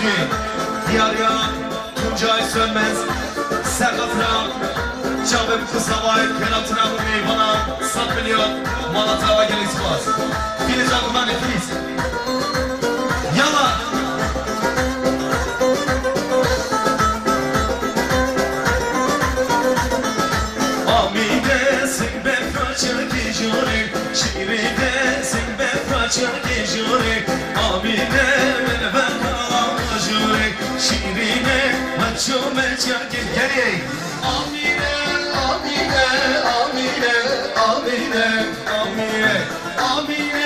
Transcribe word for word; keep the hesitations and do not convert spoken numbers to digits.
Özgün, Diyarya, Tuncay Sönmez, Serhat Ram, Cavim Kısavay, Penaltına bu meyvana, Sat Milyon, Malatrava Gelik Spas. Filiz Akıman Filiz. Yala. Amine sen be fraça gecori, Şirine sen be fraça gecori, Amine ben ben kalacori, Şirine maço meçya gecori. Amine, Amine, Amine, Amine, Amine, Amine.